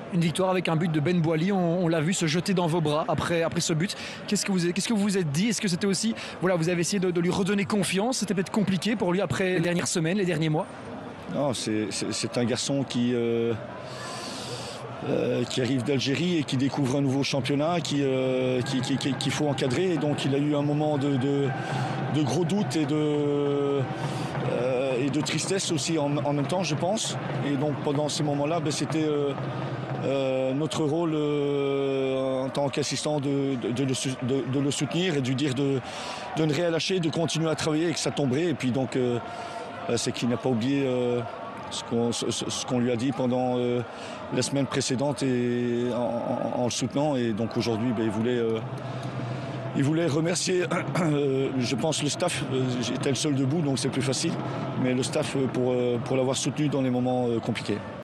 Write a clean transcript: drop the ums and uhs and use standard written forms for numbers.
Une victoire avec un but de Ben Boily, on l'a vu se jeter dans vos bras après ce but. Qu'est-ce que vous vous êtes dit? Est-ce que c'était aussi, voilà, vous avez essayé de lui redonner confiance? C'était peut-être compliqué pour lui après les dernières semaines, les derniers mois? Non, c'est un garçon qui arrive d'Algérie et qui découvre un nouveau championnat qu'il faut encadrer. Et donc il a eu un moment de gros doutes et de tristesse aussi en même temps, je pense. Et donc pendant ces moments-là, c'était notre rôle en tant qu'assistant de le soutenir et de lui dire de ne rien lâcher, de continuer à travailler et que ça tomberait. Et puis donc c'est qu'il n'a pas oublié ce qu'on lui a dit pendant la semaine précédente et en le soutenant. Et donc aujourd'hui, il voulait remercier, je pense, le staff. J'étais le seul debout, donc c'est plus facile. Mais le staff pour l'avoir soutenu dans les moments compliqués.